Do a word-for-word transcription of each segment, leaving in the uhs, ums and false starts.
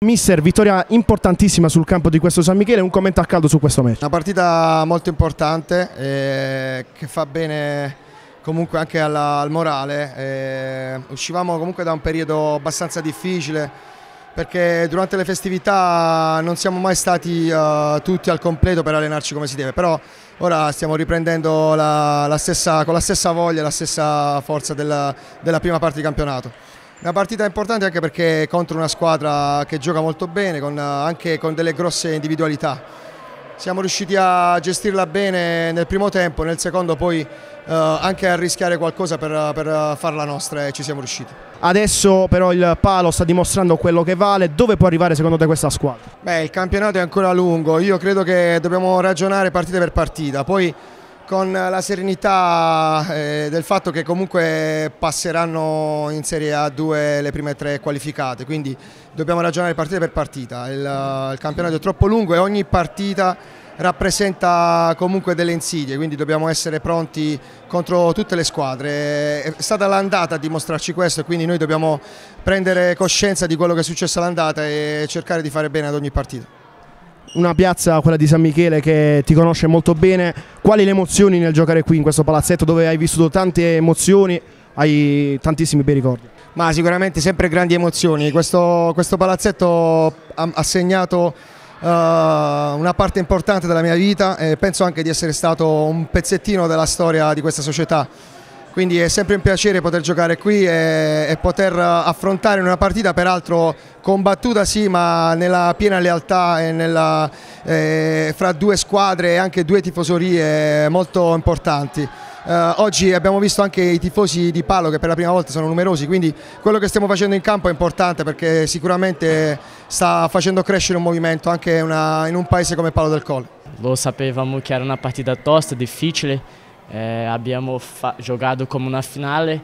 Mister, vittoria importantissima sul campo di questo San Michele, un commento a caldo su questo match. Una partita molto importante eh, che fa bene comunque anche alla, al morale. Eh, uscivamo comunque da un periodo abbastanza difficile perché durante le festività non siamo mai stati uh, tutti al completo per allenarci come si deve, però ora stiamo riprendendo la, la stessa, con la stessa voglia e la stessa forza della, della prima parte di campionato. Una partita importante anche perché è contro una squadra che gioca molto bene, con, anche con delle grosse individualità. Siamo riusciti a gestirla bene nel primo tempo, nel secondo poi eh, anche a rischiare qualcosa per, per farla nostra e ci siamo riusciti. Adesso però il palo sta dimostrando quello che vale. Dove può arrivare secondo te questa squadra? Beh, il campionato è ancora lungo, io credo che dobbiamo ragionare partita per partita, poi con la serenità eh, del fatto che comunque passeranno in Serie A due le prime tre qualificate, quindi dobbiamo ragionare partita per partita. Il, il campionato è troppo lungo e ogni partita rappresenta comunque delle insidie, quindi dobbiamo essere pronti contro tutte le squadre. È stata l'andata a dimostrarci questo e quindi noi dobbiamo prendere coscienza di quello che è successo all'andata e cercare di fare bene ad ogni partita. Una piazza, quella di San Michele, che ti conosce molto bene. Quali le emozioni nel giocare qui in questo palazzetto dove hai vissuto tante emozioni, hai tantissimi bei ricordi? Ma sicuramente sempre grandi emozioni. Questo, questo palazzetto ha, ha segnato uh, una parte importante della mia vita e penso anche di essere stato un pezzettino della storia di questa società. Quindi è sempre un piacere poter giocare qui e, e poter affrontare una partita peraltro combattuta sì, ma nella piena lealtà e nella, eh, fra due squadre e anche due tifoserie molto importanti. Eh, oggi abbiamo visto anche i tifosi di Palo che per la prima volta sono numerosi, quindi quello che stiamo facendo in campo è importante perché sicuramente sta facendo crescere un movimento anche una, in un paese come Palo del Colle. Lo sapevamo che era una partita tosta, difficile. Eh, abbiamo giocato come una finale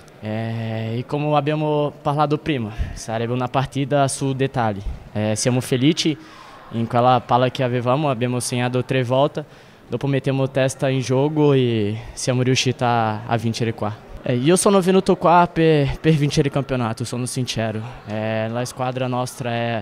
eh, e come abbiamo parlato prima, sarebbe una partita su dettagli. Eh, siamo felici in quella palla che avevamo, abbiamo segnato tre volte, dopo mettiamo testa in gioco e siamo riusciti a, a vincere qua. Eh, io sono venuto qua per, per vincere il campionato, sono sincero. Eh, la squadra nostra è,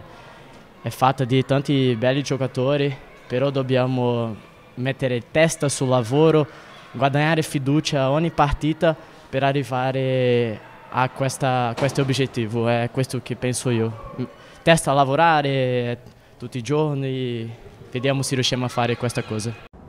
è fatta di tanti belli giocatori, però dobbiamo mettere testa sul lavoro, guadagnare fiducia ogni partita per arrivare a, questa, a questo obiettivo, è questo che penso io. Testa a lavorare tutti i giorni, vediamo se riusciamo a fare questa cosa.